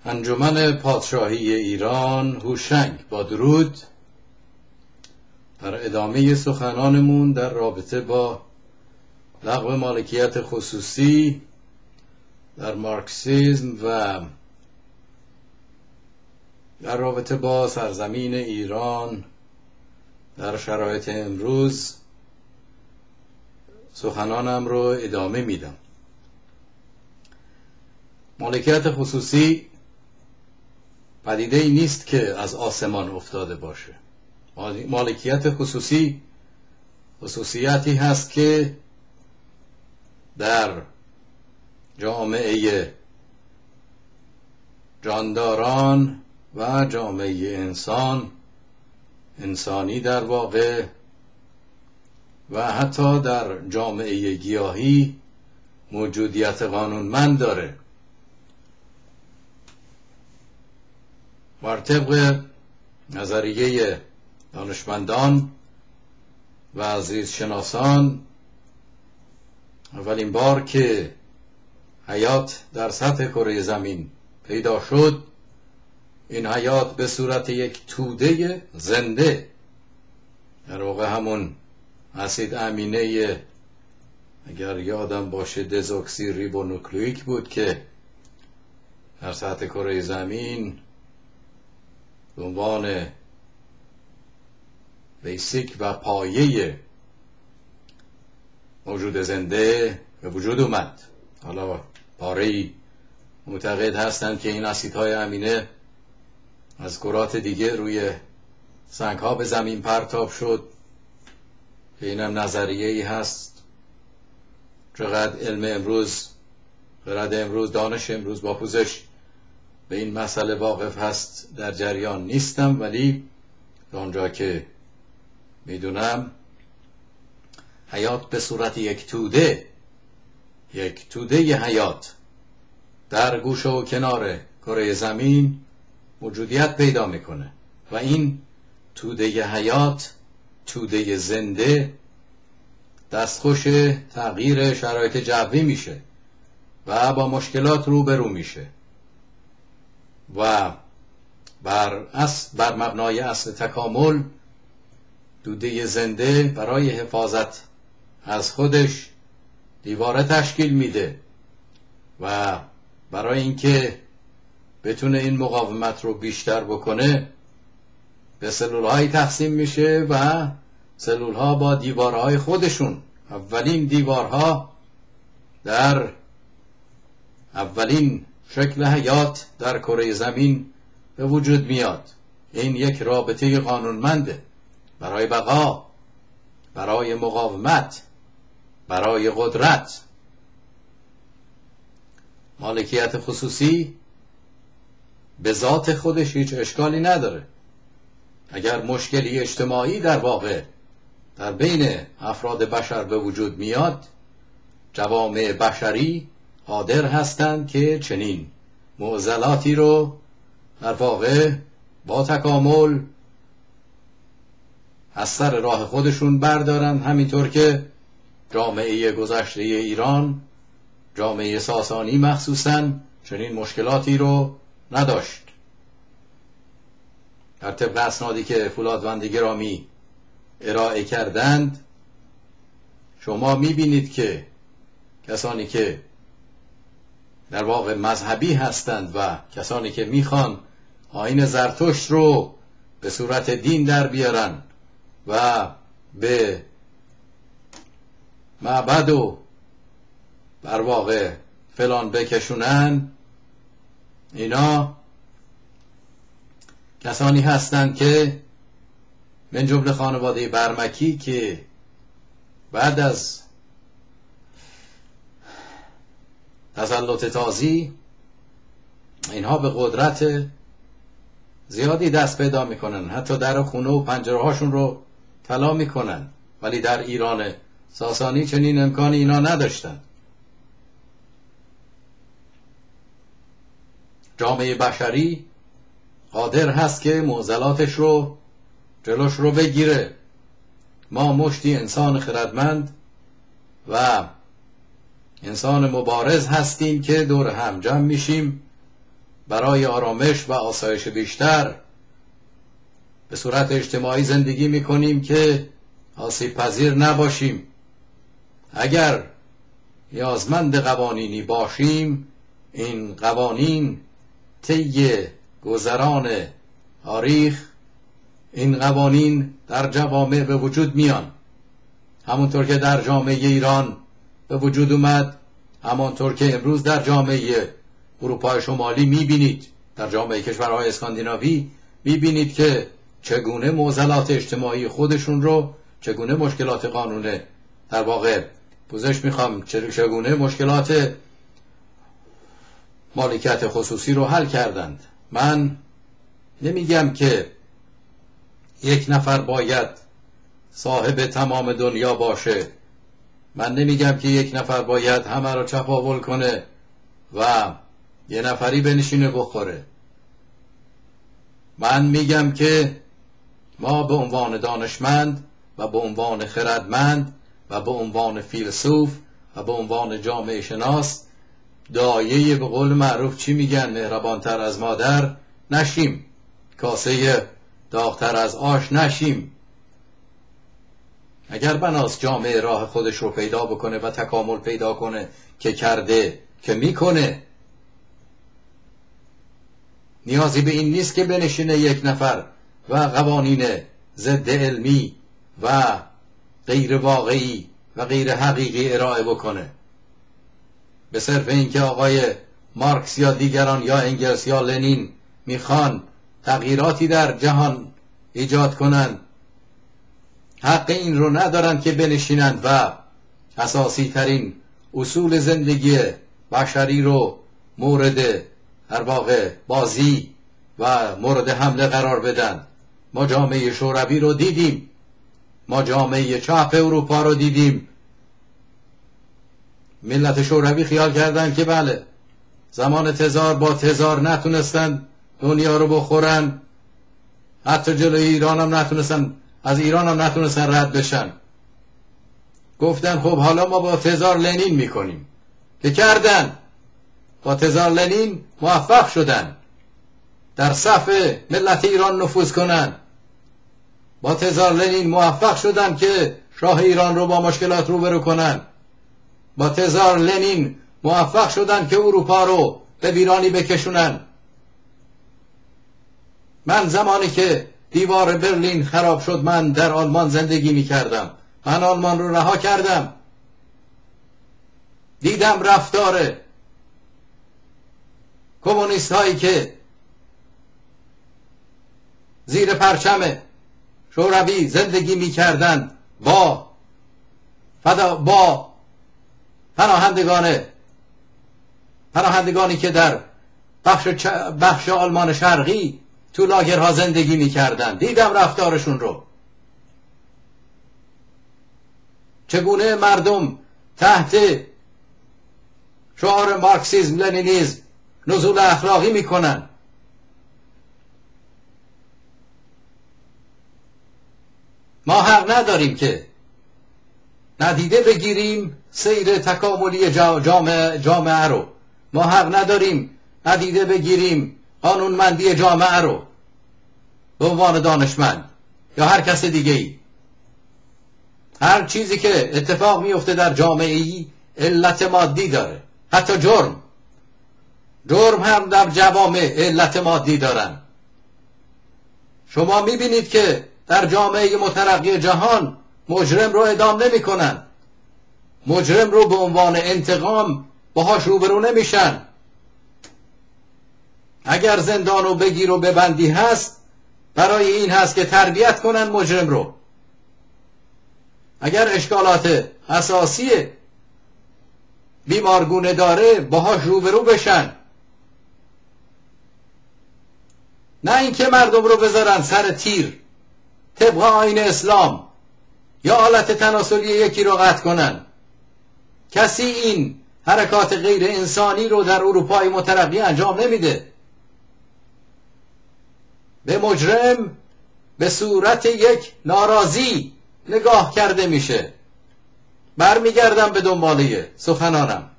انجمن پادشاهی ایران هوشنگ با درود. در ادامه سخنانمون در رابطه با لغو مالکیت خصوصی در مارکسیسم و در رابطه با سرزمین ایران در شرایط امروز سخنانم رو ادامه میدم. مالکیت خصوصی پدیده ای نیست که از آسمان افتاده باشه. مالکیت خصوصی خصوصیتی هست که در جامعه جانداران و جامعه انسانی در واقع و حتی در جامعه گیاهی موجودیت قانونمند داره. بر طبق نظریه دانشمندان و زیستشناسان اولین بار که حیات در سطح کره زمین پیدا شد، این حیات به صورت یک توده زنده، در واقع همون اسید امینه، اگر یادم باشه دزوکسی ریبونوکلیک بود که در سطح کره زمین به عنوان بیسیک و پایه موجود زنده به وجود اومد. حالا پاره‌ای معتقد هستند که این اسیدهای امینه از کرات دیگه روی سنگ‌ها به زمین پرتاب شد، که اینم نظریه‌ای هست. چقدر علم امروز، خرد امروز، دانش امروز با پوزش به این مسئله واقف هست در جریان نیستم، ولی اونجا که میدونم حیات به صورت یک توده حیات در گوشه و کنار کره زمین موجودیت پیدا میکنه و این توده حیات، توده زنده، دستخوش تغییر شرایط جوی میشه و با مشکلات روبرو میشه و بر مبنای اصل تکامل توده زنده برای حفاظت از خودش دیواره تشکیل میده و برای اینکه بتونه این مقاومت رو بیشتر بکنه به سلول‌های تقسیم میشه و سلول‌ها با دیوارهای خودشون، اولین دیوارها در اولین شکل حیات در کره زمین به وجود میاد. این یک رابطه قانونمنده برای بقا، برای مقاومت، برای قدرت. مالکیت خصوصی به ذات خودش هیچ اشکالی نداره. اگر مشکلی اجتماعی در واقع در بین افراد بشر به وجود میاد، جوامع بشری قادر هستند که چنین معضلاتی رو در واقع با تکامل از سر راه خودشون بردارن، همینطور که جامعه گذشته ایران، جامعه ساسانی مخصوصاً، چنین مشکلاتی رو نداشت. در طبق اسنادی که فولادوند گرامی ارائه کردند، شما میبینید که کسانی که در واقع مذهبی هستند و کسانی که میخوان آیین زرتشت رو به صورت دین در بیارن و به معبد و در واقع فلان بکشونن، اینا کسانی هستند که من جمله خانواده برمکی که بعد از تسلط تازی اینها به قدرت زیادی دست پیدا میکنن، حتی در خونه و پنجره هاشون رو طلا میکنن، ولی در ایران ساسانی چنین امکانی اینا نداشتن. جامعه بشری قادر هست که معضلاتش رو جلوش رو بگیره. ما مشتی انسان خردمند و انسان مبارز هستیم که دور هم جمع میشیم برای آرامش و آسایش بیشتر به صورت اجتماعی زندگی میکنیم که آسیب پذیر نباشیم. اگر نیازمند قوانینی باشیم، این قوانین طی گذران تاریخ این قوانین در جوامع به وجود میان، همونطور که در جامعه ایران به وجود اومد، همانطور که امروز در جامعه اروپای شمالی میبینید، در جامعه کشورهای اسکاندیناوی میبینید که چگونه معضلات اجتماعی خودشون رو، چگونه مشکلات قانونه، در واقع پوزش میخوام، چگونه مشکلات مالکیت خصوصی رو حل کردند. من نمیگم که یک نفر باید صاحب تمام دنیا باشه، من نمیگم که یک نفر باید همه رو چپاول کنه و یه نفری بنشینه بخوره. من میگم که ما به عنوان دانشمند و به عنوان خردمند و به عنوان فیلسوف و به عنوان جامعه شناس دایه به قول معروف چی میگن، مهربانتر از مادر نشیم، کاسه داغتر از آش نشیم. اگر بناست جامعه راه خودش رو پیدا بکنه و تکامل پیدا کنه که کرده، که میکنه، نیازی به این نیست که بنشینه یک نفر و قوانین ضد علمی و غیر واقعی و غیر حقیقی ارائه بکنه به صرف اینکه آقای مارکس یا دیگران یا انگلس یا لنین میخوان تغییراتی در جهان ایجاد کنند. حق این رو ندارند که بنشینند و اساسی ترین اصول زندگی بشری رو مورد در واقع بازی و مورد حمله قرار بدن. ما جامعه شوروی رو دیدیم، ما جامعه چپ اروپا رو دیدیم. ملت شوروی خیال کردن که بله زمان تزار با تزار نتونستن دنیا رو بخورن، حتی جلوی ایران هم نتونستن، از ایران هم نتونستن رد بشن. گفتن خب حالا ما با تزار لنین میکنیم، که کردن، با تزار لنین موفق شدن در صف ملت ایران نفوذ کنن. با تزار لنین موفق شدن که شاه ایران رو با مشکلات روبرو کنن. با تزار لنین موفق شدن که اروپا رو به ویرانی بکشونن. من زمانی که دیوار برلین خراب شد، من در آلمان زندگی می کردم. من آلمان رو رها کردم. دیدم رفتار کمونیست هایی که زیر پرچم شوروی زندگی می کردن با پناهندگانی که در بخش آلمان شرقی تو لاگرها زندگی می کردن. دیدم رفتارشون رو، چگونه مردم تحت شعار مارکسیسم لنینیسم نزول اخلاقی می کنن. ما حق نداریم که ندیده بگیریم سیر تکاملی جامعه رو. ما حق نداریم ندیده بگیریم قانونمندی جامعه رو به عنوان دانشمند یا هر کس دیگه ای. هر چیزی که اتفاق میفته در جامعه ای علت مادی داره. حتی جرم هم در جوامع علت مادی دارن. شما میبینید که در جامعه مترقی جهان مجرم رو اعدام نمی کنن، مجرم رو به عنوان انتقام باهاش روبرو نمیشن. اگر زندان رو بگیر و ببندی هست، برای این هست که تربیت کنن مجرم رو. اگر اشکالات اساسی بیمارگونه داره، باهاش روبرو بشن، نه اینکه مردم رو بذارن سر تیر طبق آیین اسلام یا آلت تناسلی یکی رو قطع کنن. کسی این حرکات غیر انسانی رو در اروپای مترقی انجام نمیده. به مجرم به صورت یک ناراضی نگاه کرده میشه. برمیگردم به دنباله سخنانم.